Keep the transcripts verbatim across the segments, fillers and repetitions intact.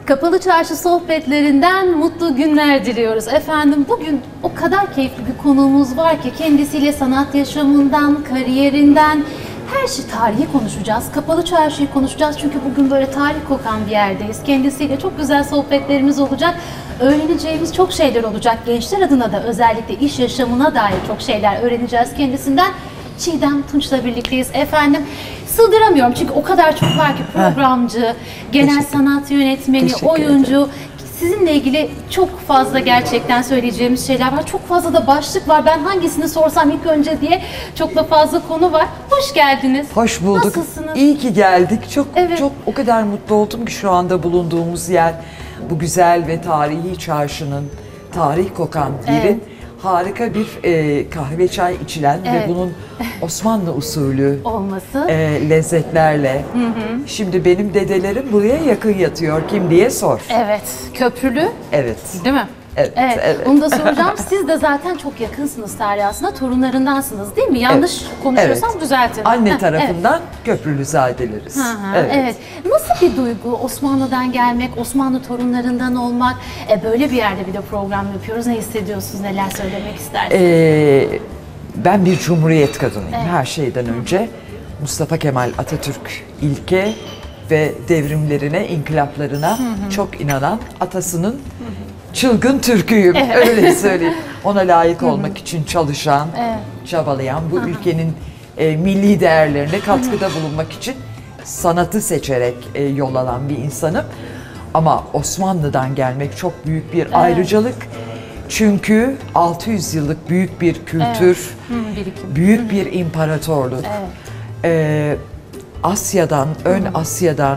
Kapalı Çarşı sohbetlerinden mutlu günler diliyoruz. Efendim bugün o kadar keyifli bir konuğumuz var ki kendisiyle sanat yaşamından, kariyerinden, her şey tarihi konuşacağız. Kapalı Çarşı'yı konuşacağız çünkü bugün böyle tarih kokan bir yerdeyiz. Kendisiyle çok güzel sohbetlerimiz olacak. Öğreneceğimiz çok şeyler olacak. Gençler adına da özellikle iş yaşamına dair çok şeyler öğreneceğiz kendisinden. Çiğdem Tunç'la birlikteyiz efendim. Sığdıramıyorum çünkü o kadar çok var ki programcı, genel sanat yönetmeni, oyuncu. Sizinle ilgili çok fazla gerçekten söyleyeceğimiz şeyler var. Çok fazla da başlık var. Ben hangisini sorsam ilk önce diye çok da fazla konu var. Hoş geldiniz. Hoş bulduk. Nasılsınız? İyi ki geldik. Çok Evet. çok o kadar mutlu oldum ki şu anda bulunduğumuz yer bu güzel ve tarihi çarşının, tarih kokan yerin Evet. harika bir e, kahve çay içilen Evet. ve bunun Osmanlı usulü Olması. e, lezzetlerle. Hı hı. Şimdi benim dedelerim buraya yakın yatıyor. Kim diye sor. Evet. Köprülü. Evet. Değil mi? Evet, evet. evet. Bunu da soracağım. Siz de zaten çok yakınsınız tarihe aslında. Torunlarındansınız değil mi? Yanlış Evet. konuşuyorsam Evet. düzeltin. Anne Heh, tarafından Köprülüzadeleriz. Hı hı, Evet. evet. Nasıl bir duygu Osmanlı'dan gelmek, Osmanlı torunlarından olmak? E, böyle bir yerde bir de program yapıyoruz. Ne hissediyorsunuz? Neler söylemek istersiniz? Ee, ben bir cumhuriyet kadınıyım. Evet. Her şeyden önce Mustafa Kemal Atatürk ilke ve devrimlerine, inkılaplarına hı hı. çok inanan, atasının hı hı. çılgın Türk'üyüm. Evet. Öyle söyleyeyim. Ona layık olmak hı hı. için çalışan, evet. çabalayan, bu hı hı. ülkenin e, milli değerlerine katkıda hı hı. bulunmak için sanatı seçerek e, yol alan bir insanım. Ama Osmanlı'dan gelmek çok büyük bir evet. ayrıcalık. Çünkü altı yüz yıllık büyük bir kültür, evet. Hı, büyük Hı. bir imparatorluk. Evet. Ee, Asya'dan, Hı. ön Asya'dan,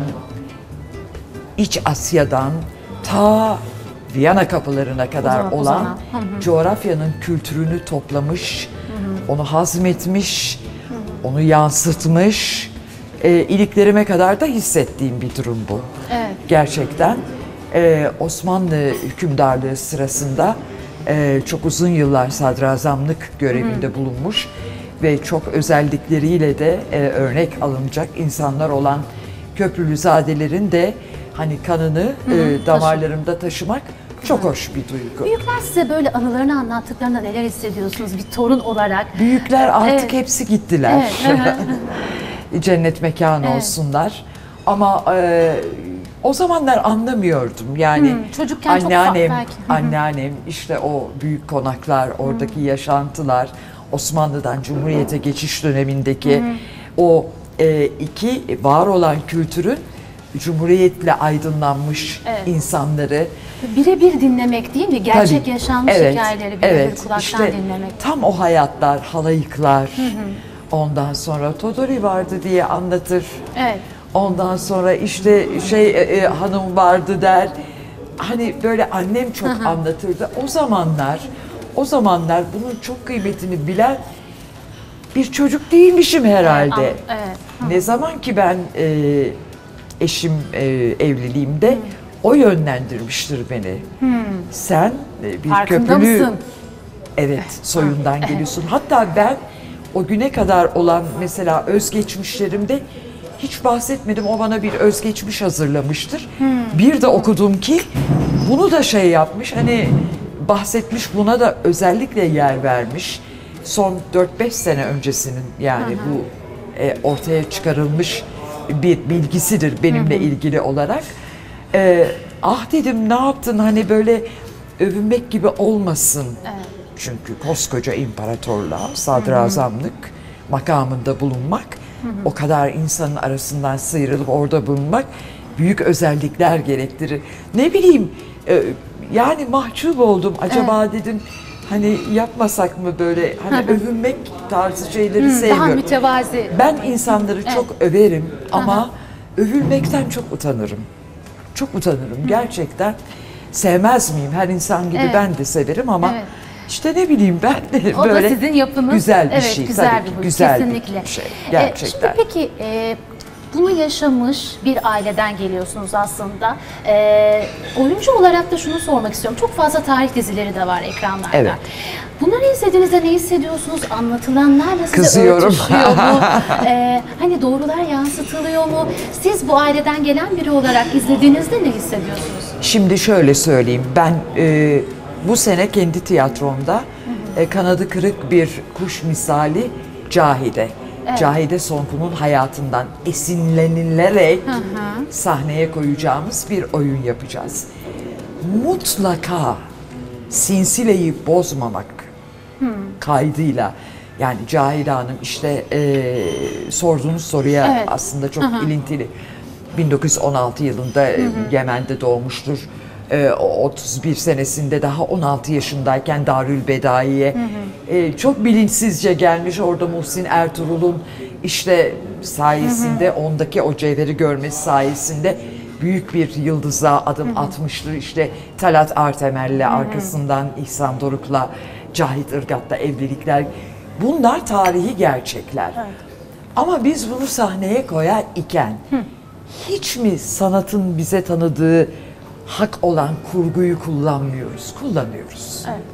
iç Asya'dan ta Viyana kapılarına kadar o zaman, olan o zaman. Hı hı. coğrafyanın kültürünü toplamış, hı hı. onu hazmetmiş, hı hı. onu yansıtmış, e, iliklerime kadar da hissettiğim bir durum bu. Evet. Gerçekten e, Osmanlı hükümdarlığı sırasında e, çok uzun yıllar sadrazamlık görevinde hı. bulunmuş ve çok özellikleriyle de e, örnek alınacak insanlar olan Köprülüzadelerin de hani kanını hı hı. E, damarlarımda taşımak çok hoş bir duygu. Büyükler size böyle anılarını anlattıklarında neler hissediyorsunuz bir torun olarak? Büyükler artık evet. hepsi gittiler. Evet. Cennet mekanı evet. olsunlar. Ama e, o zamanlar anlamıyordum. Yani hmm, çocukken anneannem, çok belki. anneannem işte o büyük konaklar, oradaki hmm. yaşantılar, Osmanlı'dan Cumhuriyet'e geçiş dönemindeki hmm. o e, iki var olan kültürün Cumhuriyet'le aydınlanmış evet. insanları birebir dinlemek değil mi? Gerçek Tabii, yaşanmış evet, hikayeleri birebir evet, kulaktan işte dinlemek. Tam o hayatlar, halayıklar. Hı hı. Ondan sonra Todori vardı diye anlatır. Evet. Ondan sonra işte şey e, hanım vardı der. Hani böyle annem çok hı hı. anlatırdı. O zamanlar, o zamanlar bunun çok kıymetini bilen bir çocuk değilmişim herhalde. Evet, evet. Ne zaman ki ben e, eşim e, evliliğimde hı. o yönlendirmiştir beni. Hmm. Sen bir Farkında köprülü mısın? Evet, soyundan geliyorsun. Hatta ben o güne kadar olan mesela özgeçmişlerimde hiç bahsetmedim. O bana bir özgeçmiş hazırlamıştır. Hmm. Bir de okudum ki bunu da şey yapmış. Hani bahsetmiş, buna da özellikle yer vermiş. Son dört beş sene öncesinin yani hı hı. bu e, ortaya çıkarılmış bir bilgisidir benimle hı hı. ilgili olarak. Ee, ah dedim ne yaptın hani böyle övünmek gibi olmasın. Evet. Çünkü koskoca imparatorluğa sadrazamlık hı hı. makamında bulunmak, hı hı. o kadar insanın arasından sıyrılıp orada bulunmak büyük özellikler gerektirir. Ne bileyim e, yani mahcup oldum. Acaba evet. dedim hani yapmasak mı böyle hani hı hı. övünmek tarzı şeyleri hı, sevmiyorum. Daha mütevazi. Ben insanları evet. çok överim ama hı hı. övülmekten çok utanırım. Çok utanırım Hı. gerçekten. Sevmez miyim? Her insan gibi evet. ben de severim ama evet. işte ne bileyim ben de o böyle da sizin yapınız. güzel bir evet, şey. Güzel tabii bir ki, güzel kesinlikle. bir şey gerçekten. Ee, şimdi peki e, bunu yaşamış bir aileden geliyorsunuz aslında. Ee, oyuncu olarak da şunu sormak istiyorum. Çok fazla tarih dizileri de var ekranlarda. Evet. Bunları izlediğinizde ne hissediyorsunuz? Anlatılanlarla size Kızıyorum. örtüşüyor mu? Ee, hani doğrular yansıtılıyor mu? Siz bu aileden gelen biri olarak izlediğinizde ne hissediyorsunuz? Şimdi şöyle söyleyeyim, ben e, bu sene kendi tiyatromda e, kanadı kırık bir kuş misali Cahide. Evet. Cahide Sonku'nun hayatından esinlenilerek Hı hı. sahneye koyacağımız bir oyun yapacağız. Mutlaka sinsileyi bozmamak kaydıyla, yani Cahide Hanım işte e, sorduğunuz soruya Evet. aslında çok Hı hı. ilintili. bin dokuz yüz on altı yılında e, Yemen'de doğmuştur. E, o otuz bir senesinde daha on altı yaşındayken Darülbedai'ye e, çok bilinçsizce gelmiş, orada Muhsin Ertuğrul'un işte sayesinde, ondaki o cevheri görmesi sayesinde büyük bir yıldıza adım atmıştır. İşte Talat Artemel'le, arkasından İhsan Doruk'la, Cahit Irgat'la evlilikler. Bunlar tarihi gerçekler. Ama biz bunu sahneye koyar iken hiç mi sanatın bize tanıdığı hak olan kurguyu kullanmıyoruz? Kullanıyoruz. Evet.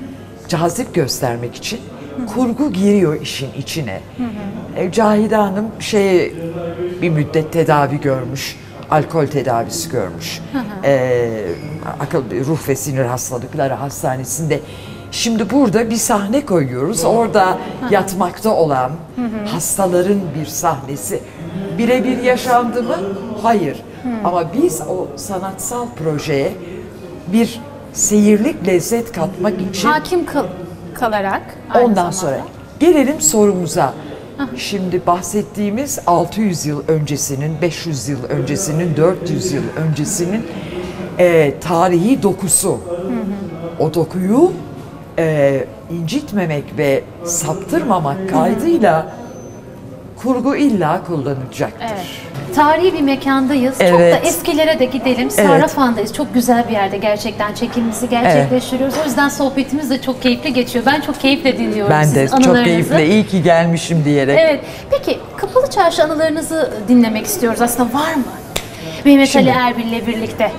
Cazip göstermek için kurgu giriyor işin içine. E, Cahide Hanım şey bir müddet tedavi görmüş. Alkol tedavisi görmüş. E, akıl, ruh ve sinir hastalıkları hastanesinde. Şimdi burada bir sahne koyuyoruz. Orada yatmakta olan hastaların bir sahnesi. Birebir yaşandı mı? Hayır. Ama biz o sanatsal projeye bir seyirlik lezzet katmak için Hakim kal kalarak aynı ondan zamanda. sonra gelelim sorumuza. Şimdi bahsettiğimiz altı yüz yıl öncesinin, beş yüz yıl öncesinin, dört yüz yıl öncesinin e, tarihi dokusu. O dokuyu e, incitmemek ve saptırmamak kaydıyla kurgu illa kullanacaktır. Evet. Tarihi bir mekandayız. Çok Evet. da eskilere de gidelim. Sarrafan'dayız. Çok güzel bir yerde gerçekten çekimimizi gerçekleştiriyoruz. O yüzden sohbetimiz de çok keyifli geçiyor. Ben çok keyifle dinliyorum Ben de sizin çok anılarınızı. keyifle, iyi ki gelmişim diyerek. Evet. Peki Kapalı Çarşı anılarınızı dinlemek istiyoruz. Aslında var mı? Mehmet Şimdi- Ali Erbil'le birlikte.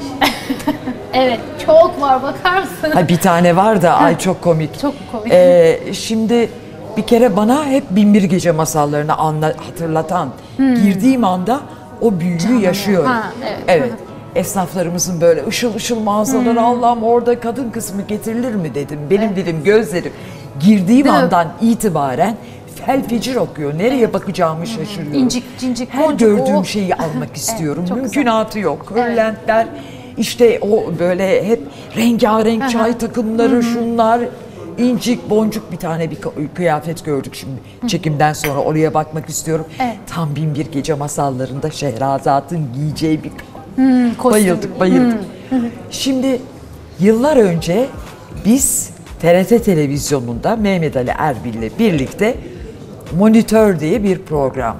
Evet. Çok var. Bakar mısınız? Ha, bir tane var da ay çok komik. Çok komik. Ee, şimdi bir kere bana hep Binbir Gece masallarını anla, hatırlatan, girdiğim anda o büyüyü yaşıyorum. Ha, evet. Evet. Esnaflarımızın böyle ışıl ışıl mağazaları, Allah'ım orada kadın kısmı getirilir mi dedim. Benim dilim gözlerim girdiğim Değil mi? andan itibaren fel fecir okuyor. Nereye bakacağımı şaşırıyorum. İncik, cincik, Her boncuk, gördüğüm o. şeyi almak istiyorum. çok güzel. Mümkünatı yok. Hırlentler, işte o böyle hep rengarenk çay takımları, şunlar, incik boncuk, bir tane bir kı- kıyafet gördük şimdi. Çekimden sonra oraya bakmak istiyorum. Evet. Tam Binbir Gece masallarında Şehrazat'ın giyeceği bir Kostüm. bayıldık bayıldık. Şimdi yıllar önce biz T R T televizyonunda Mehmet Ali Erbil'le birlikte Monitör diye bir program.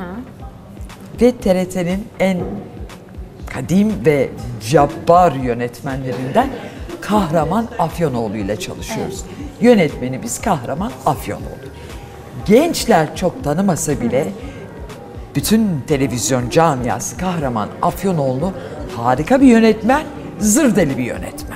Ve T R T'nin en kadim ve cabbar yönetmenlerinden Kahraman Afyonoğlu ile çalışıyoruz. Yönetmenimiz Kahraman Afyonoğlu. Gençler çok tanımasa bile bütün televizyon camiası Kahraman Afyonoğlu harika bir yönetmen, zır deli bir yönetmen.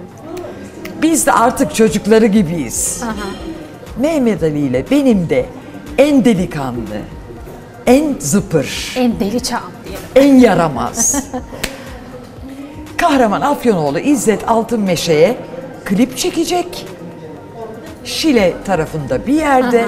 Biz de artık çocukları gibiyiz. Mehmet Ali ile benim de en delikanlı, en zıpır, En deli çağım diyelim. en yaramaz. Kahraman Afyonoğlu İzzet Altınmeşe'ye klip çekecek. Şile tarafında bir yerde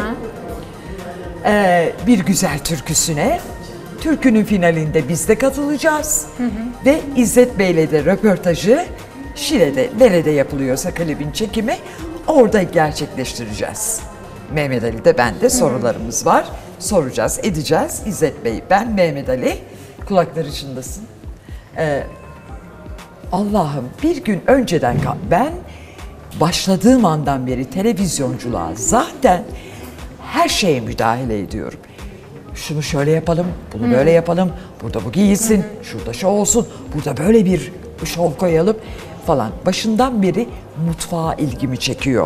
eee, bir güzel türküsüne. Türkünün finalinde biz de katılacağız. Ve İzzet Bey'le de röportajı Şile'de, nerede yapılıyorsa klibin çekimi, orada gerçekleştireceğiz. Mehmet Ali de ben de sorularımız var. Soracağız, edeceğiz. İzzet Bey, ben Mehmet Ali. Kulakları çınlasın. Ee, Allah'ım bir gün önceden kal- ben başladığım andan beri televizyonculuğa zaten her şeye müdahale ediyorum. Şunu şöyle yapalım, bunu böyle yapalım, burada bu giyilsin, şurada şu olsun, burada böyle bir şov koyalım falan. Başından beri mutfağa ilgimi çekiyor.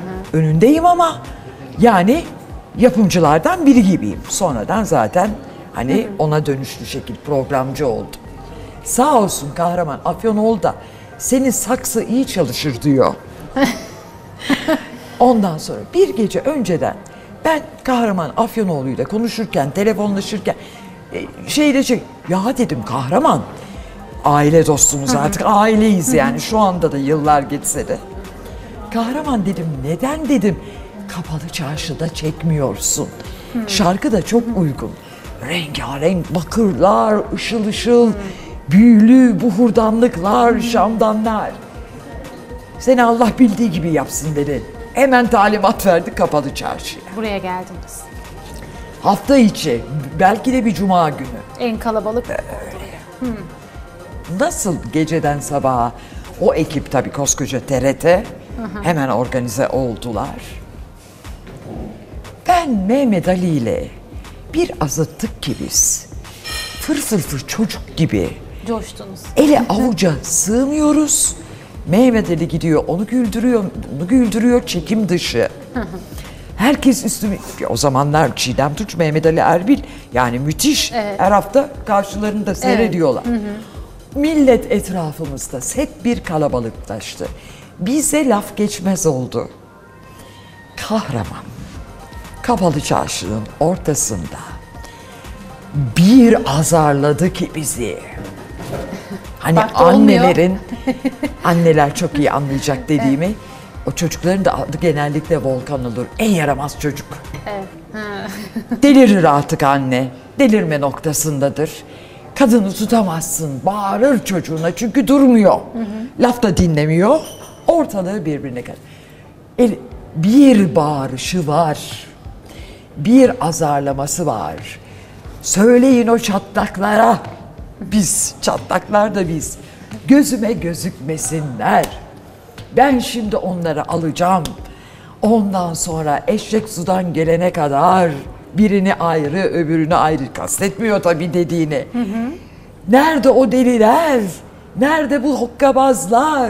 Önündeyim ama yani yapımcılardan biri gibiyim. Sonradan zaten Hani ona dönüşlü şekil programcı oldu. Sağ olsun Kahraman Afyonoğlu da senin saksı iyi çalışır diyor. Ondan sonra bir gece önceden ben Kahraman Afyonoğlu'yla konuşurken, telefonlaşırken e, şeyle şey, ya dedim Kahraman, aile dostumuz artık, aileyiz yani şu anda da yıllar geçse de. Kahraman dedim, neden dedim Kapalı Çarşı'da çekmiyorsun? Şarkı da çok uygun. Rengarenk bakırlar, ışıl ışıl, büyülü buhurdanlıklar, şamdanlar. Seni Allah bildiği gibi yapsın dedi. Hemen talimat verdi Kapalı Çarşı'ya. Buraya geldiniz. Hafta içi, belki de bir cuma günü. En kalabalık. Nasıl geceden sabaha o ekip, tabii koskoca T R T hemen organize oldular. Ben Mehmet Ali ile bir azıttık ki biz. Fır fır fır çocuk gibi Coştunuz. ele avuca sığmıyoruz. Mehmet Ali gidiyor, onu güldürüyor, bunu güldürüyor, çekim dışı. Herkes üstüme, o zamanlar Çiğdem Tunç, Mehmet Ali Erbil, yani müthiş. Evet. Her hafta karşılarında seyrediyorlar. Millet etrafımızda, set bir kalabalıklaştı. Bize laf geçmez oldu. Kahraman, Kapalı Çarşı'nın ortasında bir azarladı ki bizi. Hani Bak da olmuyor. annelerin, anneler çok iyi anlayacak dediğimi, o çocukların da adı genellikle Volkan olur. En yaramaz çocuk. Evet. Ha. Delirir artık anne. Delirme noktasındadır. Kadını tutamazsın. Bağırır çocuğuna çünkü durmuyor. Laf da dinlemiyor. Ortalığı birbirine kadar. El, bir bağırışı var. Bir azarlaması var. Söyleyin o çatlaklara. Biz, çatlaklar da biz. Gözüme gözükmesinler. Ben şimdi onları alacağım. Ondan sonra eşek sudan gelene kadar birini ayrı, öbürünü ayrı, kastetmiyor tabii dediğini. Hı hı. Nerede o deliler? Nerede bu hokkabazlar?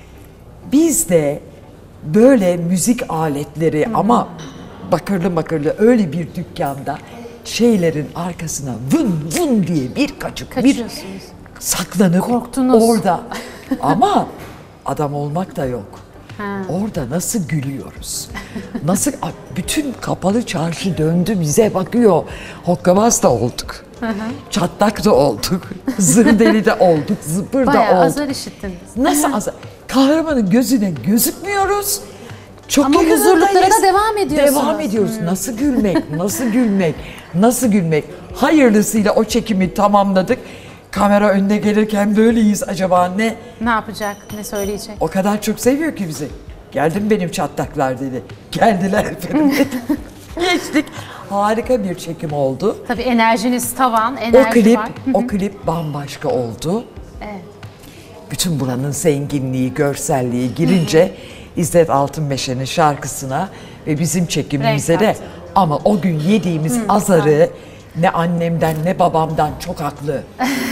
Biz de böyle müzik aletleri, hı hı, ama bakırlı bakırlı öyle bir dükkanda şeylerin arkasına vın vın diye bir kaçık bir saklanıp korktunuz orada. Ama adam olmak da yok. Ha. Orada nasıl gülüyoruz? Nasıl bütün Kapalı Çarşı döndü bize bakıyor. Hokkabaz da olduk. Hı hı. Çatlak da olduk. Zırdeli de olduk. Zıpır da Bayağı olduk. azar işittiniz. Nasıl azar? Kahramanın gözüne gözükmüyoruz. Çok ama huzurluklara da devam ediyorsunuz. Devam ediyoruz. Hmm. Nasıl gülmek? Nasıl gülmek? Nasıl gülmek? Hayırlısıyla o çekimi tamamladık. Kamera önüne gelirken böyleyiz, acaba ne? Ne yapacak, ne söyleyecek? O kadar çok seviyor ki bizi. Geldim benim çatlaklar dedi. Geldiler efendim dedi. Geçtik. Harika bir çekim oldu. Tabii enerjiniz tavan, enerji O klip, var. o klip bambaşka oldu. Evet. Bütün buranın zenginliği, görselliği girince İzzet Altınmeşe'nin şarkısına ve bizim çekimimize de, ama o gün yediğimiz azarı ne annemden ne babamdan, çok haklı.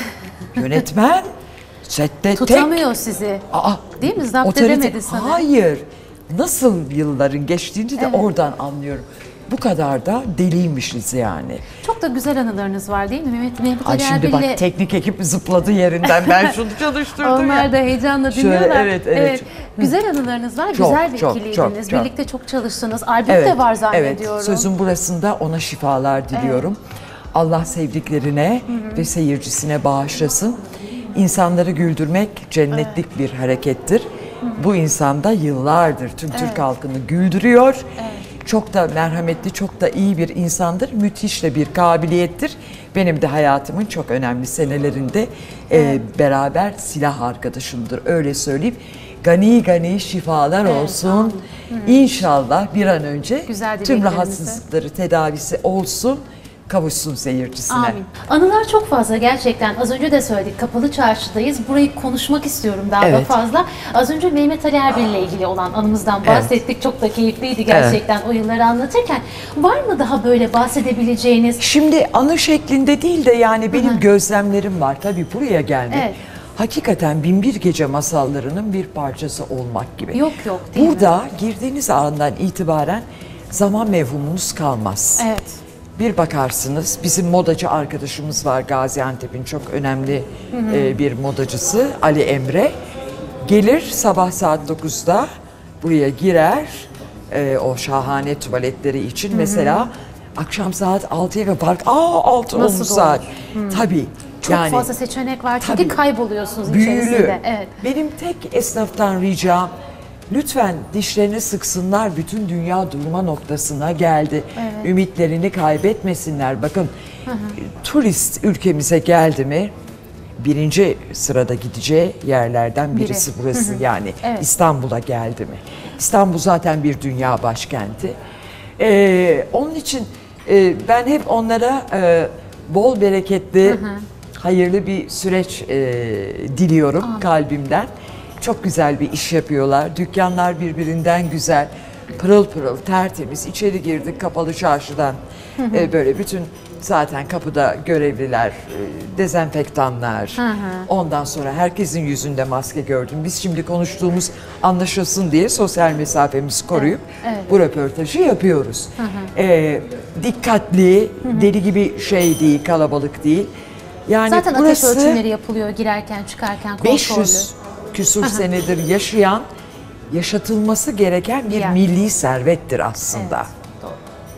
Yönetmen sette tutamıyor tek. sizi. Aa, değil mi? Zapt otorite, edemedi sana. Hayır. Nasıl yılların geçtiğini de evet, oradan anlıyorum. Bu kadar da deliymişiz yani. Çok da güzel anılarınız var değil mi Mehmet? Mehmet Ay Ali şimdi Erbil'le... bak, teknik ekip zıpladı yerinden, ben şunu çalıştırdım. Onlar ya. da heyecanla Şöyle, dinliyorlar. evet, evet. Güzel anılarınız var, Çok, güzel bir çok, ikiliydiniz. çok, çok. Birlikte çok çalıştınız. Albüm Evet, de var zannediyorum. evet. Sözün burasında ona şifalar diliyorum. Allah sevdiklerine hı hı, ve seyircisine bağışlasın. İnsanları güldürmek cennetlik evet, bir harekettir. Hı hı. Bu insan da yıllardır tüm evet, Türk halkını güldürüyor. Evet. Çok da merhametli, çok da iyi bir insandır. Müthiş de bir kabiliyettir. Benim de hayatımın çok önemli senelerinde evet, e, beraber silah arkadaşımdır. Öyle söyleyeyim. Gani gani şifalar evet, olsun. İnşallah bir an önce tüm rahatsızlıkları tedavisi olsun. Kavuşsun seyircisine. Amin. Anılar çok fazla gerçekten. Az önce de söyledik, Kapalı Çarşı'dayız. Burayı konuşmak istiyorum daha evet, da fazla. Az önce Mehmet Ali Erbil ile ilgili olan anımızdan bahsettik. Evet. Çok da keyifliydi gerçekten evet, o yılları anlatırken. Var mı daha böyle bahsedebileceğiniz? Şimdi anı şeklinde değil de yani benim Hı-hı, gözlemlerim var. Tabii buraya gelmek. Evet. Hakikaten Binbir Gece masallarının bir parçası olmak gibi. Yok yok değil Burada mi? girdiğiniz andan itibaren zaman mevhumunuz kalmaz. Evet. bir bakarsınız, bizim modacı arkadaşımız var, Gaziantep'in çok önemli e, bir modacısı Ali Emre. Gelir sabah saat dokuzda buraya girer, e, o şahane tuvaletleri için. Hı hı. Mesela akşam saat altıya ve park, aa altı olmuş saat. Tabii. Çok yani, fazla seçenek var çünkü tabii, kayboluyorsunuz büyülü. içerisinde. Evet. Benim tek esnaftan ricam, lütfen dişlerini sıksınlar, bütün dünya durma noktasına geldi. Evet. Ümitlerini kaybetmesinler. Bakın, hı hı. turist ülkemize geldi mi, birinci sırada gideceği yerlerden birisi Biri. burası. Hı hı. Yani evet. İstanbul'a geldi mi. İstanbul zaten bir dünya başkenti. Ee, onun için e, ben hep onlara e, bol bereketli, hı hı. hayırlı bir süreç e, diliyorum Amin. kalbimden. Çok güzel bir iş yapıyorlar. Dükkanlar birbirinden güzel, pırıl pırıl, tertemiz. İçeri girdik kapalı çarşıdan. Hı hı. E, böyle bütün zaten kapıda görevliler, e, dezenfektanlar. Hı hı. Ondan sonra herkesin yüzünde maske gördüm. Biz şimdi konuştuğumuz anlaşılsın diye sosyal mesafemizi koruyup evet, evet. bu röportajı yapıyoruz. Hı hı. E, dikkatli, hı hı. deli gibi şey değil, kalabalık değil. Yani zaten ateş ölçümleri yapılıyor girerken çıkarken kontrollü. beş yüz küsur senedir yaşayan, yaşatılması gereken bir yani. milli servettir aslında. Evet,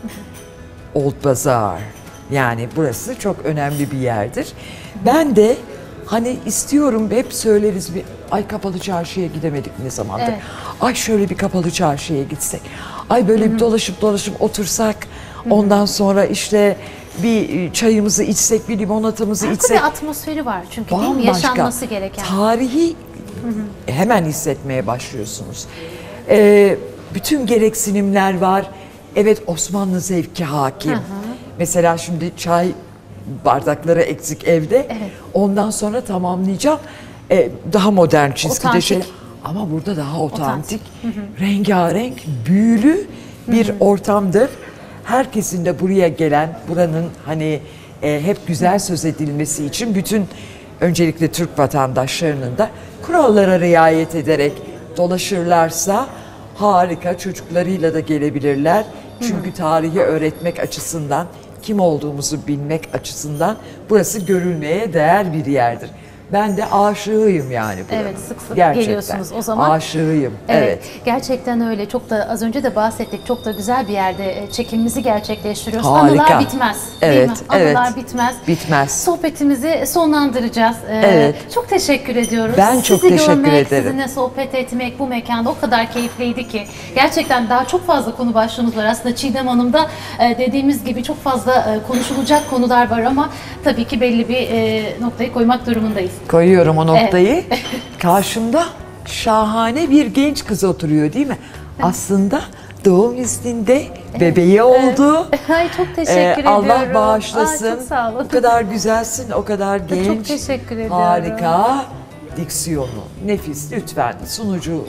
doğru. Old Bazaar. Yani burası çok önemli bir yerdir. Ben de hani istiyorum, hep söyleriz, bir ay kapalı çarşıya gidemedik ne zamandır. Evet. Ay şöyle bir kapalı çarşıya gitsek. Ay böyle Hı-hı. bir dolaşıp dolaşıp otursak. Hı-hı. Ondan sonra işte bir çayımızı içsek, bir limonatamızı Farklı içsek. Bir atmosferi var çünkü değil mi? Yaşanması gereken. Tarihi Hı-hı. hemen hissetmeye başlıyorsunuz. Ee, bütün gereksinimler var. Evet, Osmanlı zevki hakim. Hı-hı. Mesela şimdi çay bardakları eksik evde. Evet. Ondan sonra tamamlayacağım. Ee, daha modern çizgide şey. Ama burada daha otantik, otantik. Hı hı. rengarenk, büyülü bir hı hı. ortamdır. Herkesin de buraya gelen, buranın hani e, hep güzel söz edilmesi için bütün öncelikle Türk vatandaşlarının da kurallara riayet ederek dolaşırlarsa harika, çocuklarıyla da gelebilirler. Çünkü hı hı. tarihi öğretmek açısından, kim olduğumuzu bilmek açısından burası görülmeye değer bir yerdir. Ben de aşığıyım yani buranın. Evet, sık sık gerçekten geliyorsunuz o zaman. Aşığıyım. Evet. evet. Gerçekten öyle. Çok da az önce de bahsettik. Çok da güzel bir yerde çekimimizi gerçekleştiriyoruz. Harika. Anılar bitmez. Evet, değil mi? Anılar evet. bitmez. Bitmez. Sohbetimizi sonlandıracağız. Ee, evet. Çok teşekkür ediyoruz. Ben çok Sizi teşekkür görmek, ederim. sizinle sohbet etmek bu mekanda o kadar keyifliydi ki. Gerçekten daha çok fazla konu başlığımız var. Aslında Çiğdem Hanım'da dediğimiz gibi çok fazla konuşulacak konular var ama tabii ki belli bir noktayı koymak durumundayız. Koyuyorum o noktayı. Evet. Karşımda şahane bir genç kız oturuyor değil mi? Evet. Aslında doğum izninde bebeği evet. oldu. Ay çok teşekkür ee, ediyorum. Allah bağışlasın. Aa, çok sağ olun. O kadar güzelsin, o kadar genç. Çok teşekkür ediyorum. Harika. Diksiyonu, nefis, lütfen sunucu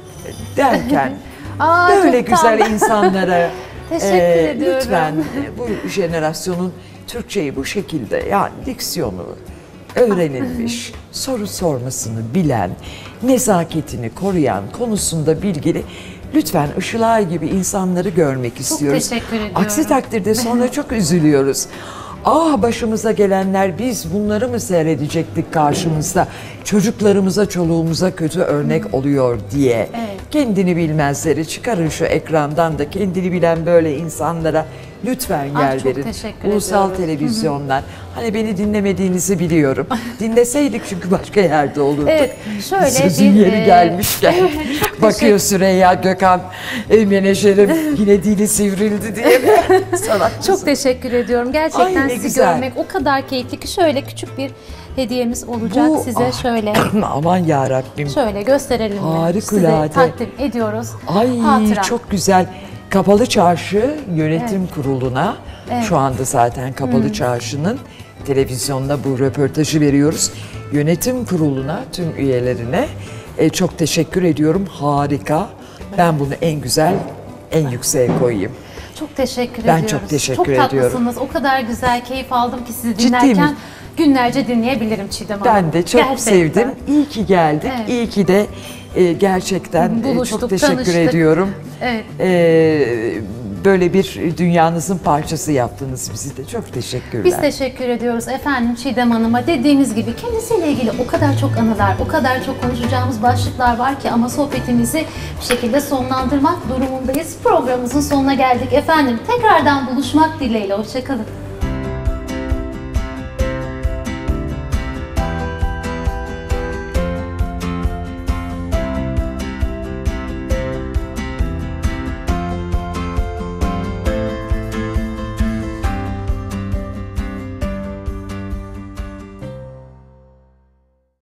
derken Aa, böyle güzel tam. insanlara teşekkür e, ediyorum. Lütfen bu jenerasyonun Türkçeyi bu şekilde, yani diksiyonu öğrenilmiş, soru sormasını bilen, nezaketini koruyan, konusunda bilgili, lütfen Işılay gibi insanları görmek istiyoruz. Çok teşekkür ediyorum. Aksi takdirde sonra çok üzülüyoruz. Ah, başımıza gelenler, biz bunları mı seyredecektik karşımızda? Çocuklarımıza, çoluğumuza kötü örnek oluyor diye. Evet. Kendini bilmezleri çıkarın şu ekrandan da, kendini bilen böyle insanlara lütfen yer ah, verin. Ulusal ediyorum. televizyonlar. Hı hı. Hani beni dinlemediğinizi biliyorum. Dinleseydik çünkü başka yerde olurduk. Evet, şöyle Sözün bir, yeri e... gelmişken bakıyor Süreyya Gökhan, e, menajerim yine dili sivrildi diye. Çok teşekkür ediyorum. Gerçekten Ay, sizi güzel. görmek o kadar keyifli ki şöyle küçük bir hediyemiz olacak Bu, size ah, şöyle. Aman yarabbim. Şöyle gösterelim. Harikulade. Size takdim ediyoruz. Ay Hatıra. Çok güzel. Kapalı Çarşı Yönetim evet. Kurulu'na, evet. şu anda zaten Kapalı hmm. Çarşı'nın televizyonda bu röportajı veriyoruz. Yönetim Kurulu'na, tüm üyelerine e, çok teşekkür ediyorum. Harika. Ben bunu en güzel, en yükseğe koyayım. Çok teşekkür ben ediyoruz. Ben çok teşekkür çok ediyorum. Çok tatlısınız. O kadar güzel keyif aldım ki sizi dinlerken. Günlerce dinleyebilirim Çiğdem Hanım. Ben de çok gerçekten. sevdim. İyi ki geldik. Evet. İyi ki de e, gerçekten Buluştuk, çok teşekkür tanıştık. ediyorum. Evet. E, böyle bir dünyanızın parçası yaptınız bizi de. Çok teşekkürler. Biz teşekkür ediyoruz efendim Çiğdem Hanım'a. Dediğimiz gibi kendisiyle ilgili o kadar çok anılar, o kadar çok konuşacağımız başlıklar var ki ama sohbetimizi bir şekilde sonlandırmak durumundayız. Programımızın sonuna geldik efendim. Tekrardan buluşmak dileğiyle. Hoşça kalın.